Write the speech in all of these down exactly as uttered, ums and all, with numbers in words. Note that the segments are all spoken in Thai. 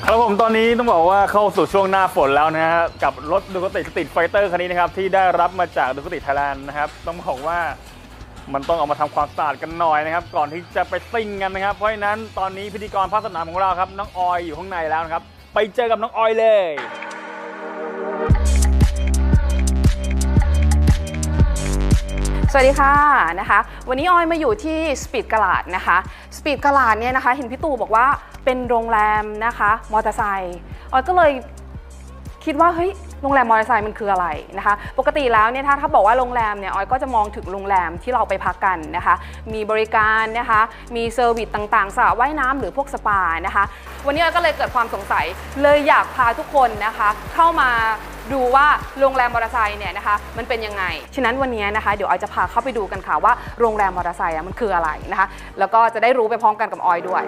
ครับผมตอนนี้ต้องบอกว่าเข้าสู่ช่วงหน้าฝนแล้วนะฮะกับรถดูคติสตรีทไฟเตอร์คันนี้นะครับที่ได้รับมาจากดูคติไทยแลนด์นะครับต้องบอกว่ามันต้องเอามาทำความสะอาดกันหน่อยนะครับก่อนที่จะไปซิ่งกันนะครับเพราะฉะนั้นตอนนี้พิธีกรภาคสนามของเราครับน้องออยอยู่ข้างในแล้วนะครับไปเจอกับน้องออยเลยสวัสดีค่ะนะคะวันนี้ออยมาอยู่ที่สปีดกะลาดนะคะสปีดกะลาดเนี่ยนะคะเห็นพี่ตู่บอกว่าเป็นโรงแรมนะคะมอเตอร์ไซค์ออยก็เลยคิดว่าเฮ้ยโรงแรมมอเตอร์ไซค์มันคืออะไรนะคะปกติแล้วเนี่ยถ้าถ้าบอกว่าโรงแรมเนี่ยออยก็จะมองถึงโรงแรมที่เราไปพักกันนะคะมีบริการนะคะมีเซอร์วิสต่างๆสระว่ายน้ำหรือพวกสปานะคะวันนี้ออยก็เลยเกิดความสงสัยเลยอยากพาทุกคนนะคะเข้ามาดูว่าโรงแรมมอเตอร์ไซค์เนี่ยนะคะมันเป็นยังไงฉะนั้นวันนี้นะคะเดี๋ยวออยจะพาเข้าไปดูกันค่ะว่าโรงแรมมอเตอร์ไซค์มันคืออะไรนะคะแล้วก็จะได้รู้ไปพร้อมกันกับออยด้วย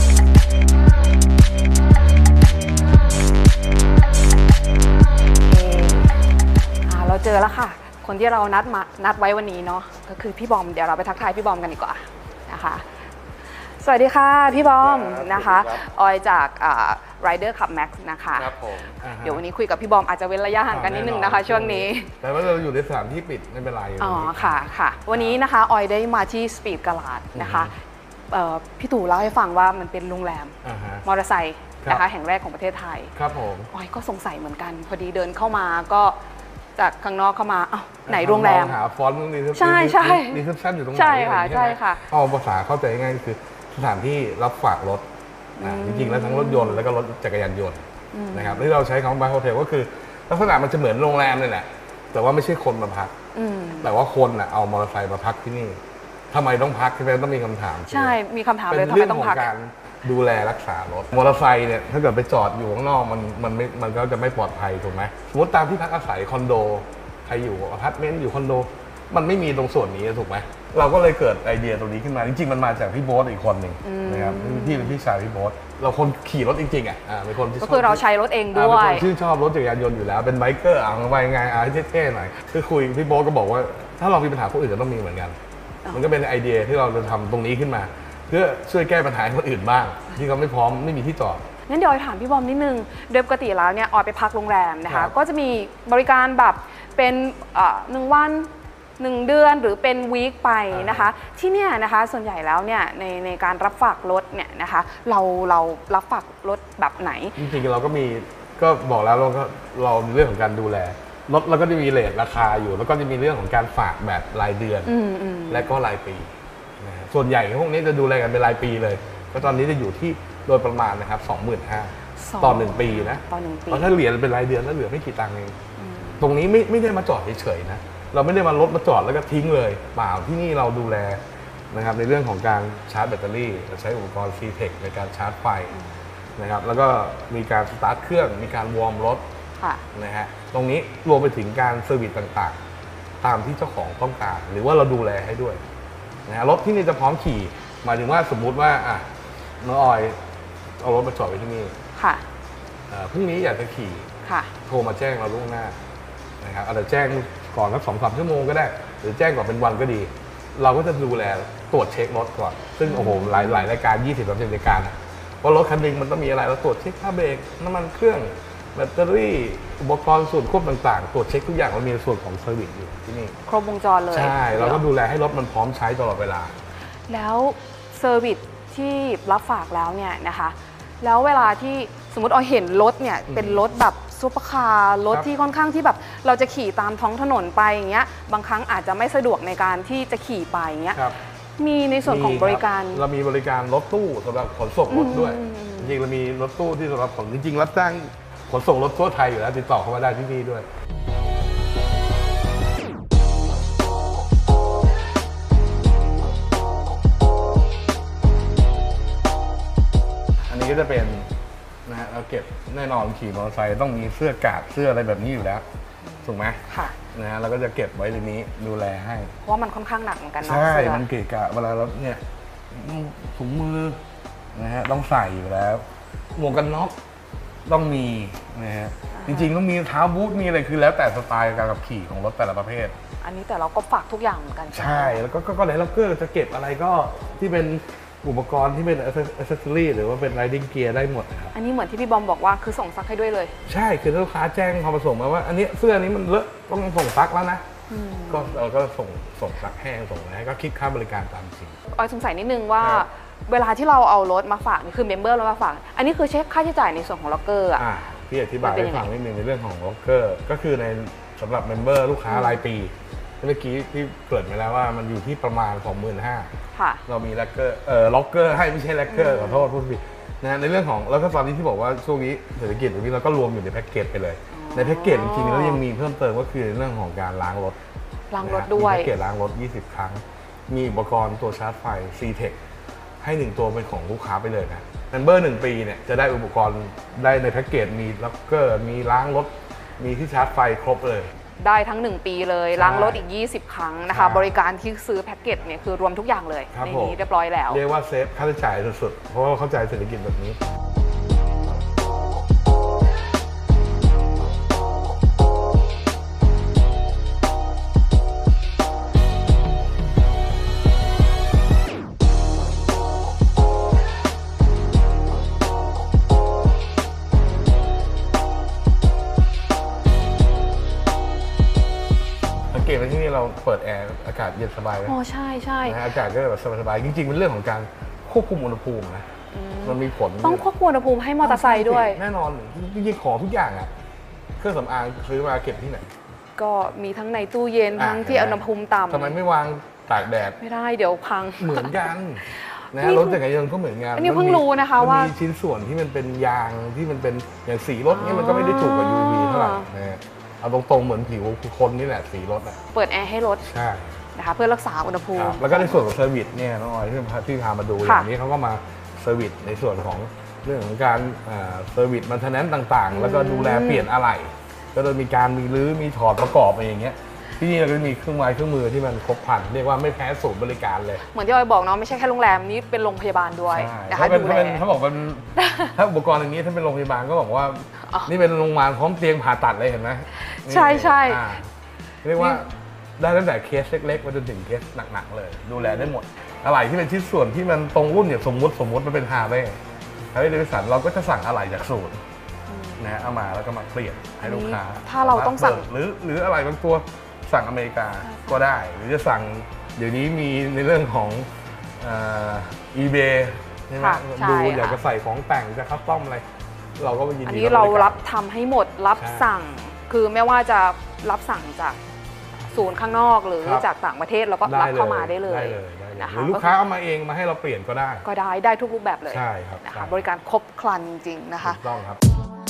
เราเจอแล้วค่ะคนที่เรานัดมานัดไว้วันนี้เนาะก็คือพี่บอมเดี๋ยวเราไปทักทายพี่บอมกันดีกว่านะคะสวัสดีค่ะพี่บอมนะคะออยจาก Rider Club Max นะคะครับผมเดี๋ยววันนี้คุยกับพี่บอมอาจจะเว้นระยะห่างกันนิดนึงนะคะช่วงนี้แต่ว่าเราอยู่ในสถานที่ปิดไม่เป็นไรอ๋อค่ะค่ะวันนี้นะคะออยได้มาที่สปีดกะลาดนะคะพี่ตู่เล่าให้ฟังว่ามันเป็นโรงแรมมอเตอร์ไซค์นะคะแห่งแรกของประเทศไทยครับผมออยก็สงสัยเหมือนกันพอดีเดินเข้ามาก็จากข้างนอกเข้ามาอ้าวไหนโรงแรมหาฟอนต์ตรงนี้ใช่ใช่รีเซพชันอยู่ตรงไหนใช่ค่ะใช่ค่ะเอาภาษาเข้าใจง่ายคือสถานที่รับฝากรถนะจริงๆแล้วทั้งรถยนต์แล้วก็รถจักรยานยนต์นะครับที่เราใช้คำว่าโฮเทลก็คือลักษณะมันจะเหมือนโรงแรมเลยแหละแต่ว่าไม่ใช่คนมาพักแต่ว่าคนอ่ะเอามอเตอร์ไซค์มาพักที่นี่ทำไมต้องพักที่แม่ต้องมีคำถามใช่มีคำถามเลยทำไมต้องพักการดูแลรักษารถมอเตอร์ไซค์เนี่ยถ้าเกิดไปจอดอยู่ข้างนอกมันมันไม่มันก็จะไม่ปลอดภัยถูกไหมสมมติตามที่พักอาศัยคอนโดใครอยู่อพาร์ตเมนต์อยู่คอนโดมันไม่มีตรงส่วนนี้ถูกไหมเราก็เลยเกิดไอเดียตรงนี้ขึ้นมาจริงๆมันมาจากพี่โบ๊ทอีกคนหนึ่งนะครับที่เป็นพี่ชายพี่โบ๊ทเราคนขี่รถจริงๆอ่ะเป็นคนที่ก็คือเราใช้รถเองด้วยเป็นคนชื่นชอบรถจักรยานยนต์อยู่แล้วเป็นไบเกอร์อ่ะไปไงอ่ะเท่ๆหน่อยคือคุยพี่โบ๊ทก็บอกว่าถ้าเรามีปัญหาคนอื่นก็ต้องมีเหมือนกันมันก็เป็นไอเดียที่เราจะทำตรงนี้ขึ้นมาเพื่อช่วยแก้ปัญหาคนอื่นบ้างที่เขาไม่พร้อมไม่มีที่จอดงั้นเดี๋ยวออยถามพี่บอมนิดนึงโดยปกติแล้วเนี่ยออยไปพักโรงแรมนะคะก็จะมีบริการแบบเป็นหนึ่งวันหนึ่งเดือนหรือเป็นวีคไปนะคะที่เนี่ยนะคะส่วนใหญ่แล้วเนี่ยในในการรับฝากรถเนี่ยนะคะเราเรารับฝากรถแบบไหนจริงๆเราก็มีก็บอกแล้วเราก็เรามีเรื่องของการดูแลรถแล้วก็จะมีเรทราคาอยู่แล้วก็จะมีเรื่องของการฝากแบบรายเดือนและก็รายปีส่วนใหญ่พวกนี้จะดูแลกันเป็นรายปีเลยก็ตอนนี้จะอยู่ที่โดยประมาณนะครับ สองหมื่นห้าพัน ต่อหนึ่งปีนะต่อหนึ่งปีเพราะถ้าเหรียญเป็นรายเดือนแล้วเหลือไม่กี่ตังค์เองตรงนี้ไม่ไม่ได้มาจอดเฉยๆนะเราไม่ได้มาลดมาจอดแล้วก็ทิ้งเลยเปล่าที่นี่เราดูแลนะครับในเรื่องของการชาร์จแบตเตอรี่เราใช้อุปกรณ์ ซี เทค ในการชาร์จไฟนะครับแล้วก็มีการสตาร์ทเครื่องมีการวอร์มรถนะฮะตรงนี้รวมไปถึงการเซอร์วิสต่างๆตามที่เจ้าของต้องการหรือว่าเราดูแลให้ด้วยนะรถที่นี่จะพร้อมขี่หมายถึงว่าสมมุติว่าอ่ะน้องออยเอารถมาจอดไว้ที่นี่ค่ะพรุ่งนี้อยากจะขี่โทรมาแจ้งเราล่วงหน้านะครับอาจจะแจ้งก่อนสักสองสามชั่วโมงก็ได้หรือแจ้งก่อนเป็นวันก็ดีเราก็จะดูแลตรวจเช็ครถก่อนซึ่งโอ้โหหลายหลายรายการ ยี่สิบ สามสิบ รายการว่ารถคันนึงมันต้องมีอะไรเราตรวจเช็คค่าเบรกน้ำมันเครื่องแบตเตอรี่อุปกรณ์ส่วนควบต่างๆตรวจเช็คทุกอย่างเรามีส่วนของเซอร์วิสอยู่ที่นี่ครบวงจรเลยใช่เราก็ดูแลให้รถมันพร้อมใช้ตลอดเวลาแล้วเซอร์วิสที่รับฝากแล้วเนี่ยนะคะแล้วเวลาที่สมมติเราเห็นรถเนี่ยเป็นรถแบบซุปเปอร์คาร์รถที่ค่อนข้างที่แบบเราจะขี่ตามท้องถนนไปอย่างเงี้ยบางครั้งอาจจะไม่สะดวกในการที่จะขี่ไปอย่างเงี้ยมีในส่วนของบริการเรามีบริการรถตู้สำหรับขนส่งรถด้วยจริงๆเรามีรถตู้ที่สำหรับขนจริงๆรับจ้างขนส่งรถทั่วไทยอยู่แล้วติดต่อเข้ามาได้ที่นี่ด้วยอันนี้ก็จะเป็นนะฮะเราเก็บแน่นอนขี่มอเตอร์ไซค์ต้องมีเสื้อกาดเสื้ออะไรแบบนี้อยู่แล้วถูกไหมค่ะนะฮะเราก็จะเก็บไว้ในนี้ดูแลให้เพราะมันค่อนข้างหนักเหมือนกันเนาะใช่มันเกะกะเวลาเราเนี่ยถุงมือนะฮะต้องใส่อยู่แล้วหมวกกันน็อกต้องมีนะฮะจริงๆต้องมีเท้าบูทมีอะไรคือแล้วแต่สไตล์การขับขี่ของรถแต่ละประเภทอันนี้แต่เราก็ฝากทุกอย่างเหมือนกันใช่แล้วก็ก็เลยเราเกอร์จะเก็บอะไรก็ที่เป็นอุปกรณ์ที่เป็นอ c เซสซอรี่หรือว่าเป็น riding gear ได้หมดนะครับอันนี้เหมือนที่พี่บอมบอกว่าคือส่งซักให้ด้วยเลยใช่คือลูกค้าแจ้งความประสงค์มาว่าอันนี้เสื้อนี้มันเลอะต้องส่งซักแล้วนะก็เราก็ส่งส่งซักแห้งส่งอะไรก็คิดค่าบริการตามจริงออยสงสัยนิดนึงว่าเวลาที่เราเอารถมาฝากนี่คือเมมเบอร์เรามาฝากอันนี้คือเช็คค่าใช้จ่ายในส่วนของล็อกเกอร์อ่ะพี่อธิบายให้ฟังนิดนึงในเรื่องของล็อกเกอร์ก็คือในสำหรับเมมเบอร์ลูกค้ารายปีเมื่อกี้ที่เกริ่นไปแล้วว่ามันอยู่ที่ประมาณ สองหมื่นห้าพัน เรามีล็อกเกอร์เอ่อล็อกเกอร์ให้ไม่ใช่ล็อกเกอร์ขอโทษพูดผิดนะในเรื่องของแล้วก็ตอนนี้ที่บอกว่าช่วงนี้เศรษฐกิจแบบนี้เราก็รวมอยู่ในแพ็กเกจไปเลยในแพ็กเกจจริงๆแล้วยังมีเพิ่มเติมก็คือเรื่องของการล้างรถล้างรถด้วยมีแพ็กเกจล้างรถยี่สิบครั้งมีอุปกรณ์ตัวชาร์จไฟ ซี-Tech ให้หนึ่งตัวเป็นของลูกค้าไปเลยนะเมมเบอร์หนึ่งปีเนี่ยจะได้อุปกรณ์ได้ในแพ็กเกจมีล็อกเกอร์มีล้างรถมีที่ชาร์จไฟครบเลยได้ทั้งหนึ่งปีเลยล้างรถอีกยี่สิบครั้งนะคะบริการที่ซื้อแพ็กเกจเนี่ยคือรวมทุกอย่างเลยในนี้เรียบร้อยแล้วเรียกว่าเซฟค่าใช้จ่ายสุดๆเพราะว่าเข้าใจเศรษฐกิจแบบนี้ที่นี่เราเปิดแอร์อากาศเย็นสบายไหมอ๋อใช่ใช่อากาศก็แบบสบายๆจริงๆเป็นเรื่องของการควบคุมอุณหภูมินะมันมีผลต้องควบคุมอุณหภูมิให้มอเตอร์ไซค์ด้วยแน่นอนจริงๆของทุกอย่างอ่ะเครื่องสำอางซื้อมาเก็บที่ไหนก็มีทั้งในตู้เย็นทั้งที่อุณหภูมิต่ำทำไมไม่วางตากแดดไม่ได้เดี๋ยวพังเหมือนกันนะรถจักรยานยนต์ก็เหมือนกันอันนี้เพิ่งรู้นะคะว่ามีชิ้นส่วนที่มันเป็นยางที่มันเป็นอย่างสีรถนี่มันก็ไม่ได้ถูกกับ ยู วี เท่าไหร่นะเอาตรงๆเหมือนผิวคนนี่แหละสีรถอ่ะเปิดแอร์ให้รถใช่นะคะเพื่อรักษาอุณหภูมิแล้วก็ในส่วนของเซอร์วิสเนี่ยน้องออยที่ที่พามาดูอย่างนี้เขาก็มาเซอร์วิสในส่วนของเรื่องของการเซอร์วิสมันเทนแนนซ์ต่างๆแล้วก็ดูแลเปลี่ยนอะไหล่ก็จะมีการมีรื้อมีถอดประกอบอะไรอย่างเงี้ยที่นี่เราก็มีเครื่องไม้เครื่องมือที่มันครบครันเรียกว่าไม่แพ้ศูนย์บริการเลยเหมือนที่ออยบอกเนาะไม่ใช่แค่โรงแรมนี้เป็นโรงพยาบาลด้วยนะคะดูแลเขาบอกว่าถ้าอุปกรณ์อย่างนี้ถ้าเป็นโรงพยาบาลก็บอกว่านี่เป็นโรงพยาบาลพร้อมเตียงผ่าตัดเลยเห็นไหมใช่ใช่เรียกว่าได้ตั้งแต่เคสเล็กๆมาจนถึงเคสหนักๆเลยดูแลได้หมดอะไรที่เป็นชิ้นส่วนที่มันตรงรุ่นอย่างสมมุติสมมุติมันเป็นฮาร์เลย์ฮาร์เลย์เดวิสันเราก็จะสั่งอะไรจากศูนย์นะเอามาแล้วก็มาเปลี่ยนให้ลูกค้าถ้าเราต้องสั่งหรือหรืออะไรบางตัวสั่งอเมริกาก็ได้หรือจะสั่งเดี๋ยวนี้มีในเรื่องของอีเบย์ใช่ไหมดูอยากจะใส่ของแต่งจะคัสตอมอะไรเราก็ยินดีอันนี้เรารับทำให้หมดรับสั่งคือไม่ว่าจะรับสั่งจากศูนย์ข้างนอกหรือจากต่างประเทศเราก็รับเข้ามาได้เลยนะคะหรือลูกค้าเอามาเองมาให้เราเปลี่ยนก็ได้ก็ได้ได้ทุกรูปแบบเลยใช่ครับนะคะบริการครบครันจริงๆนะคะถูกต้องครับ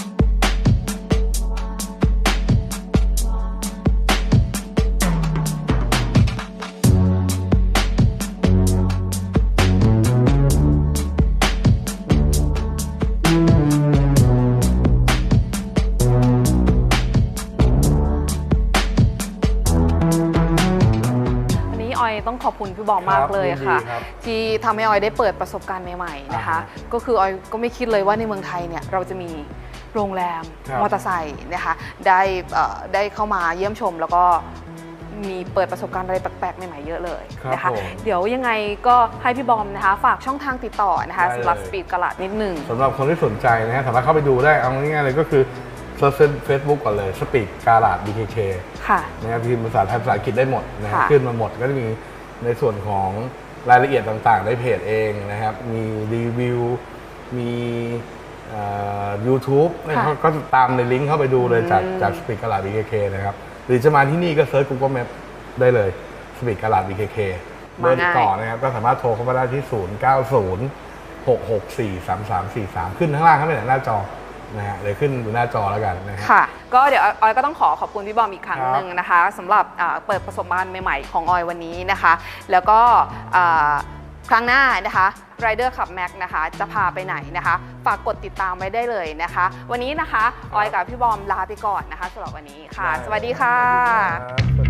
ต้องขอบคุณพี่บอมมากเลยค่ะที่ทำให้ออยได้เปิดประสบการณ์ใหม่ๆนะคะก็คือออยก็ไม่คิดเลยว่าในเมืองไทยเนี่ยเราจะมีโรงแรมมอเตอร์ไซค์นะคะได้ได้เข้ามาเยี่ยมชมแล้วก็มีเปิดประสบการณ์อะไรแปลกๆใหม่ๆเยอะเลยนะคะเดี๋ยวยังไงก็ให้พี่บอมนะคะฝากช่องทางติดต่อนะคะสำหรับสปีดกะลาดนิดนึงสำหรับคนที่สนใจนะฮะสามารถเข้าไปดูได้เอาง่ายๆเลยก็คือเซิร์ชเฟซบุ๊กก่อนเลยสปีดกะลาด บี เค เค นะครับพิมพ์ภาษาไทยภาษาอังกฤษได้หมดนะขึ้นมาหมดก็จะมีในส่วนของรายละเอียดต่างๆในเพจเองนะครับมีรีวิวมียูทูบนะครับก็ตามในลิงก์เข้าไปดูเลยจากจากสปีดกะลาด บี เค เค นะครับหรือจะมาที่นี่ก็เซิร์ช Google Map ได้เลยสปีดกะลาด บี เค เค เบอร์ติดต่อนะครับก็สามารถโทรเข้ามาได้ที่ ศูนย์ เก้า ศูนย์ หก หก สี่ สาม สาม สี่ สาม ขึ้นข้างล่างข้างบนหน้าจอนะฮะเดี๋ยวขึ้นหน้าจอแล้วกันนะฮะค่ะก็เดี๋ยวออยก็ต้องขอขอบคุณพี่บอมอีกครั้งหนึ่งนะคะสำหรับเปิดประสบการณ์ใหม่ๆของออยวันนี้นะคะแล้วก็ครั้งหน้านะคะ Rider Club Max นะคะจะพาไปไหนนะคะฝากกดติดตามไว้ได้เลยนะคะวันนี้นะคะออยกับพี่บอมลาไปก่อนนะคะสำหรับวันนี้ค่ะสวัสดีค่ะ